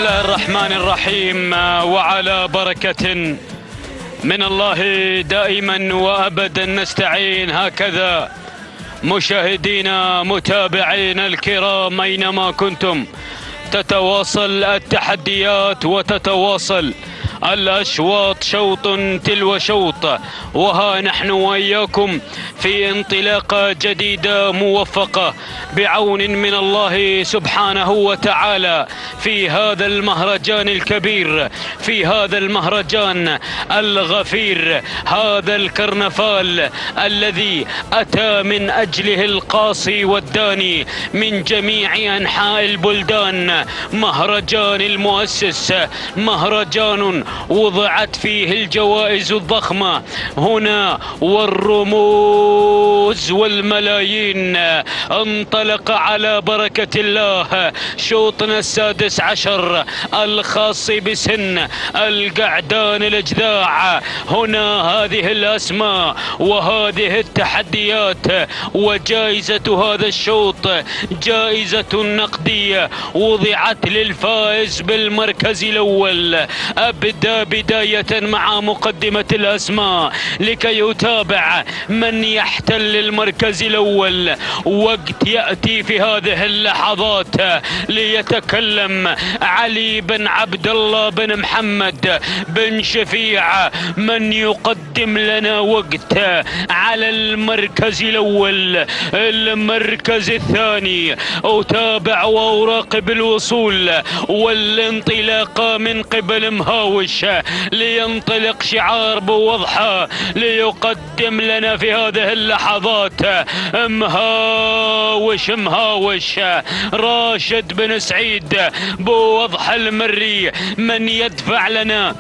الله الرحمن الرحيم. وعلى بركة من الله دائما وأبدا نستعين. هكذا مشاهدينا متابعينا الكرام أينما كنتم تتواصل التحديات وتتواصل الأشواط شوط تلو شوط، وها نحن وإياكم في انطلاقة جديدة موفقة بعون من الله سبحانه وتعالى في هذا المهرجان الكبير، في هذا المهرجان الغفير، هذا الكرنفال الذي أتى من أجله القاصي والداني من جميع أنحاء البلدان. مهرجان المؤسس، مهرجان وضعت فيه الجوائز الضخمة هنا والرموز والملايين. انطلق على بركة الله شوطنا السادس عشر الخاص بسن القعدان الأجذاع. هنا هذه الأسماء وهذه التحديات، وجائزة هذا الشوط جائزة نقدية وضعت للفائز بالمركز الأول. أبدأ بداية مع مقدمة الأسماء لكي يتابع من يحتل المركز الأول. وقت يأتي في هذه اللحظات ليتكلم علي بن عبد الله بن محمد بن شفيع من يقدم لنا وقت على المركز الأول. المركز الثاني أتابع وأراقب الوصول والانطلاق من قبل مهاوش لينطلق شعار بوضحة ليقدم لنا في هذه اللحظات مهاوش راشد بن سعيد بوضح المري من يدفع لنا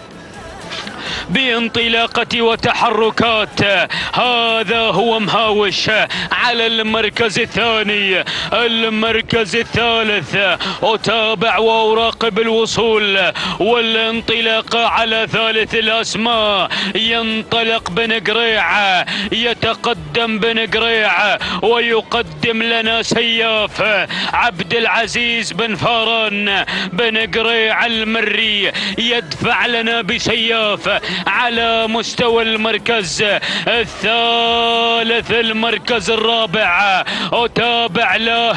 بانطلاقة وتحركات. هذا هو مهاوش على المركز الثاني. المركز الثالث أتابع وأراقب الوصول والانطلاق على ثالث الأسماء. ينطلق بن قريع، يتقدم بن قريع ويقدم لنا سياف عبد العزيز بن فاران بن قريع المري يدفع لنا بسياف على مستوى المركز الثالث. المركز الرابع أتابع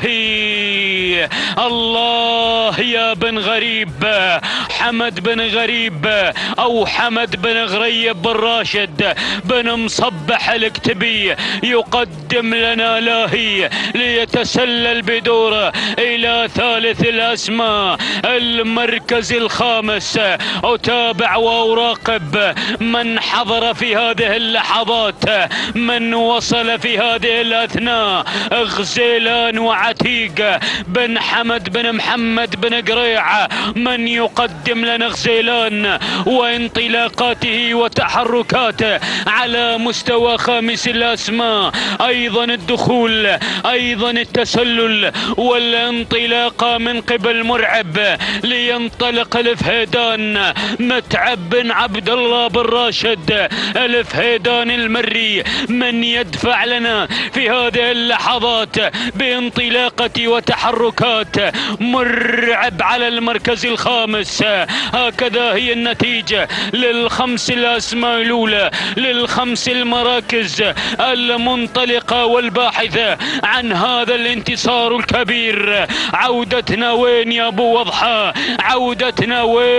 لاهي الله يا بن غريب، حمد بن غريب أو حمد بن غريب بن راشد بن مصبح الكتبي يقدم لنا لاهي ليتسلل بدوره إلى ثالث الأسماء. المركز الخامس أتابع وأراقب من حضر في هذه اللحظات، من وصل في هذه الأثناء. غزيلان وعتيق بن حمد بن محمد بن قريع من يقدم لنا غزيلان وانطلاقاته وتحركاته على مستوى خامس الأسماء. أيضا الدخول، أيضا التسلل والانطلاق من قبل مرعب لينطلق الفهيدان متعب بن عبد الله بن راشد الفهيدان المري من يدفع لنا في هذه اللحظات بانطلاقة وتحركات. مرعب على المركز الخامس. هكذا هي النتيجة للخمس الأسماء الأولى، للخمس المراكز المنطلقة والباحثة عن هذا الانتصار الكبير. عودتنا وين يا أبو وضحى؟ عودتنا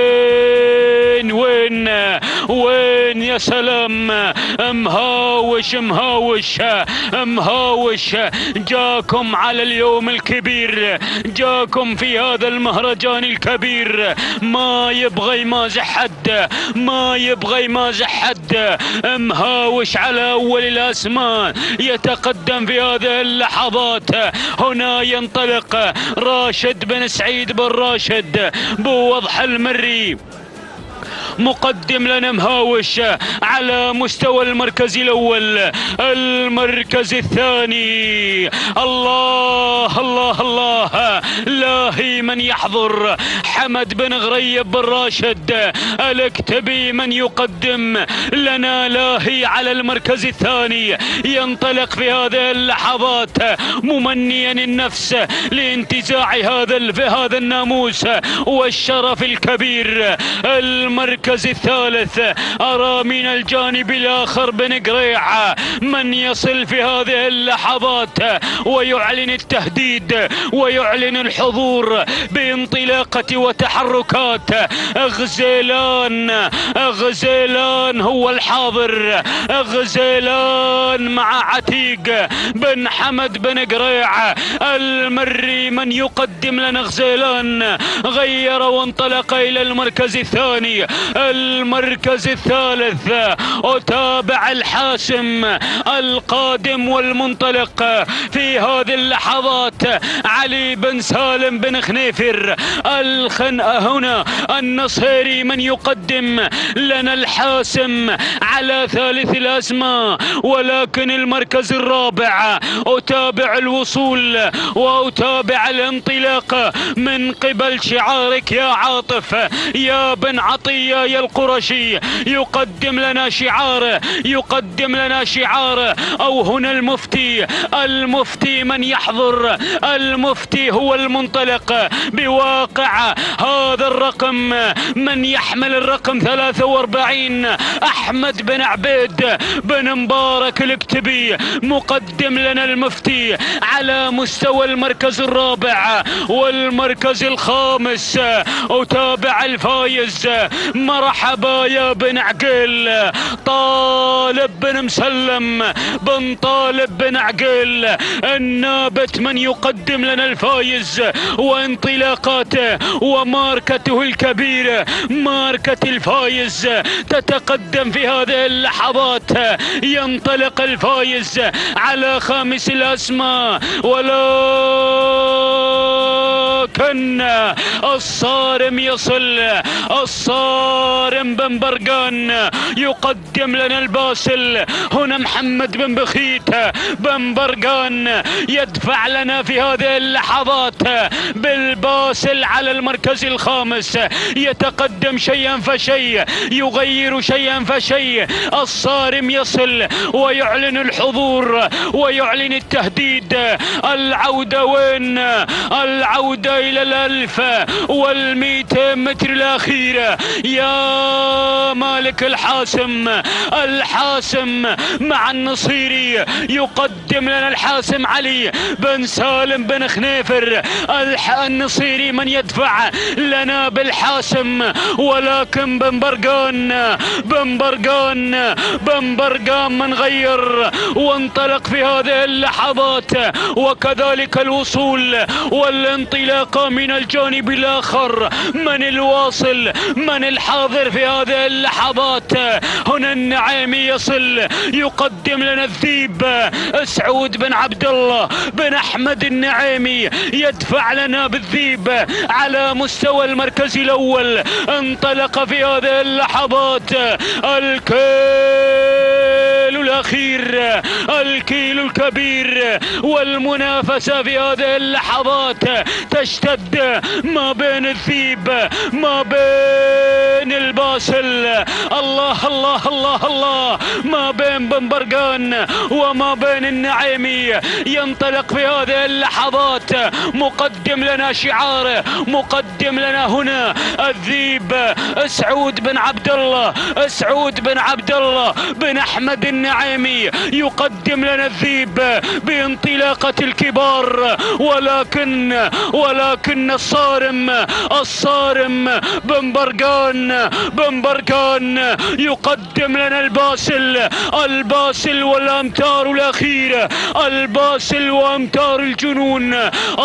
وين وين يا سلام؟ مهاوش جاكم على اليوم الكبير، جاكم في هذا المهرجان الكبير. ما يبغى يمازح حد. مهاوش على أول الأسماء يتقدم في هذه اللحظات. هنا ينطلق راشد بن سعيد بن راشد بوضح المري مقدم لنا مهاوش على مستوى المركز الأول. المركز الثاني الله الله الله لاهي من يحضر، حمد بن غريب بن راشد الاكتبي من يقدم لنا لاهي على المركز الثاني. ينطلق في هذه اللحظات ممنيا النفس لانتزاع هذا الناموس والشرف الكبير. المركز الثالث أرى من الجانب الآخر بن قريع من يصل في هذه اللحظات ويعلن التهديد ويعلن الحضور بانطلاقة وتحركات. غزيلان هو الحاضر، غزيلان مع عتيق بن حمد بن قريع المري من يقدم لنا غزيلان. غير وانطلق إلى المركز الثاني. المركز الثالث أتابع الحاسم القادم والمنطلق في هذه اللحظات علي بن سالم بن خنيفر هنا النصيري من يقدم لنا الحاسم على ثالث الأسماء. ولكن المركز الرابع أتابع الوصول وأتابع الانطلاق من قبل شعارك يا عاطف يا بن عطية يا القرشي. يقدم لنا شعار أو هنا المفتي من يحضر. المفتي هو المنطلق بواقع هذا الرقم من يحمل الرقم 43 أحمد بن عبيد بن مبارك الاكتبي مقدم لنا المفتي على مستوى المركز الرابع. والمركز الخامس أتابع الفايز مرحبا يا بن عقيل طالب بن مسلم بن طالب بن عقيل النابت من يقدم لنا الفايز وانطلاقاته وماركته الكبيرة. ماركة الفايز تتقدم في هذه اللحظات. ينطلق الفايز على خامس الأسماء ولكن الصارم يصل. الصارم بن برقان يقدم لنا الباسل. هنا محمد بن بخيت بن برقان يدفع لنا في هذه اللحظات بالباسل على المركز الخامس. يتقدم شيئا فشيء يغير شيئا فشيء. الصارم يصل ويعلن الحضور ويعلن التهديد. العودة وين؟ العودة إلى 1200 متر الأخيرة. يا مالك الحاسم مع النصيري يقدم لنا الحاسم علي بن سالم بن خنيفر. النصيري من يدفع لنا بالحاسم ولكن بن برقان من غير وانطلق في هذه اللحظات. وكذلك الوصول والانطلاق من الجانب الآخر. من الواصل من الحاضر في هذه اللحظات؟ هنا النعيمي يصل يقدم لنا الذيب سعود بن عبد الله بن أحمد النعيمي يدفع لنا بالذيب على مستوى المركز الأول. انطلق في هذه اللحظات الكيل الأخير الكيل الكبير والمنافسة في هذه اللحظات تشتد ما بين الذيب ما بين الباسل. الله الله الله الله ما بين بن برقان وما بين النعيمي. ينطلق في هذه اللحظات مقدم لنا شعاره مقدم لنا هنا الذيب سعود بن عبد الله بن أحمد النعيمي يقدم لنا الذيب بانطلاقة الكبار. ولكن الصارم بن برقان يقدم لنا الباسل والأمتار الأخيرة. الباسل وأمتار الجنون.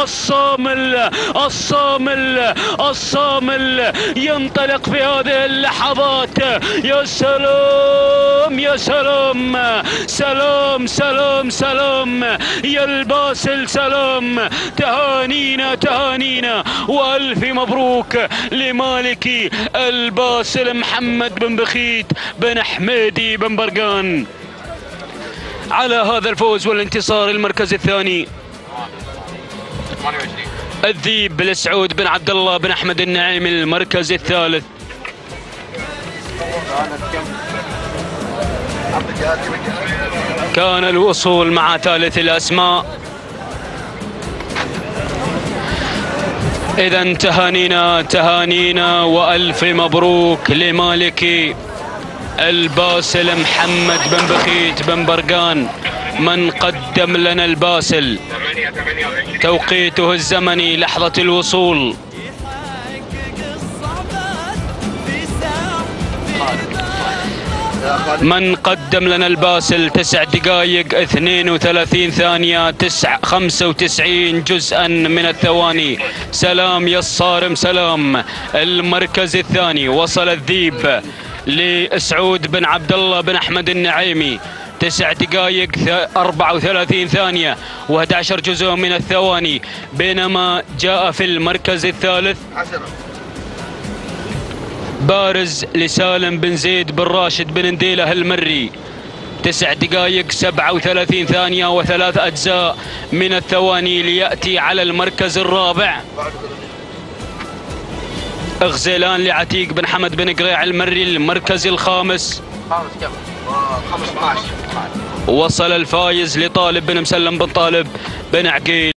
الصامل ينطلق في هذه اللحظات. يا سلام سلام سلام سلام يا الباسل، سلام. تهانينا تهانينا والف مبروك لمالكي الباسل محمد بن بخيت بن حميدي بن برقان على هذا الفوز والانتصار. المركز الثاني الذيب لسعود بن عبد الله بن احمد النعيمي. المركز الثالث كان الوصول مع ثالث الاسماء. اذا تهانينا تهانينا والف مبروك لمالكي الباسل محمد بن بخيت بن برقان من قدم لنا الباسل. توقيته الزمني لحظة الوصول من قدم لنا الباسل 9 دقائق 32 ثانية 95 جزءا من الثواني. سلام يا الصارم سلام. المركز الثاني وصل الذيب لسعود بن عبد الله بن احمد النعيمي 9 دقائق 34 ثانية و11 جزء من الثواني. بينما جاء في المركز الثالث بارز لسالم بن زيد بن راشد بن نديله المري 9 دقائق 37 ثانية و3 أجزاء من الثواني، ليأتي على المركز الرابع اغزيلان لعتيق بن حمد بن قريع المري. المركز الخامس وصل الفايز لطالب بن مسلم بن طالب بن عقيل.